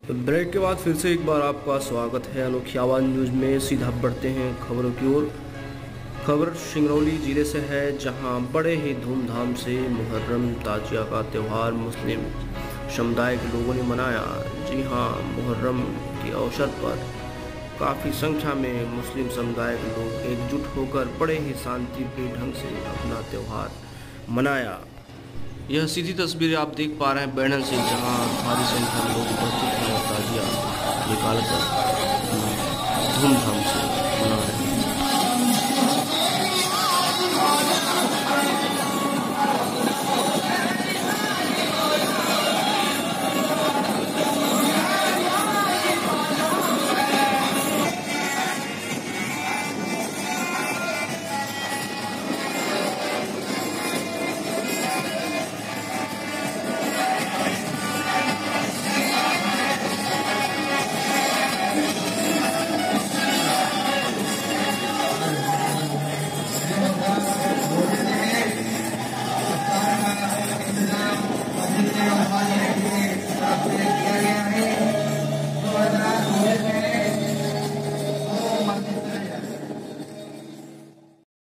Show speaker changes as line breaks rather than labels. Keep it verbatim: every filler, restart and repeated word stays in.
Break के बाद फिर से एक बार आपका स्वागत है अनोखी आवाज़ न्यूज़ में। सीधा बढ़ते हैं खबरों की ओर। खबर सिंगरौली ज़िले से है, जहां बड़े ही धूमधाम से मुहर्रम ताजिया का त्यौहार मुस्लिम समुदाय के लोगों ने मनाया। जी हां, मुहर्रम के अवसर पर काफ़ी संख्या में मुस्लिम समुदाय के लोग एकजुट होकर बड़े ही शांतिप्रिय ढंग से अपना त्यौहार मनाया। यह सीधी तस्वीर आप देख पा रहे हैं बैनर से, जहां भारी संख्या में लोग उपस्थित हैं और ताजिया निकालकर धूमधाम